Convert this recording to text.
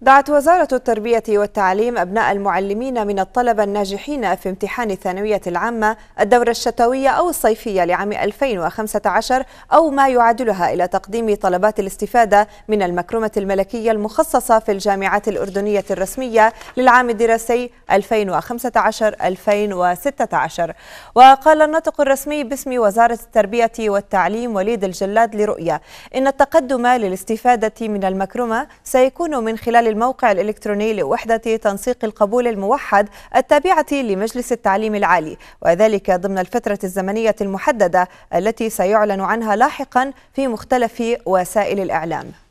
دعت وزارة التربية والتعليم أبناء المعلمين من الطلبة الناجحين في امتحان الثانوية العامة الدورة الشتوية أو الصيفية لعام 2015 أو ما يعادلها إلى تقديم طلبات الاستفادة من المكرمة الملكية المخصصة في الجامعات الأردنية الرسمية للعام الدراسي 2015-2016. وقال الناطق الرسمي باسم وزارة التربية والتعليم وليد الجلاد لرؤية إن التقدم للاستفادة من المكرمة سيكون من خلال الموقع الإلكتروني لوحدة تنسيق القبول الموحد التابعة لمجلس التعليم العالي، وذلك ضمن الفترة الزمنية المحددة التي سيعلن عنها لاحقا في مختلف وسائل الإعلام.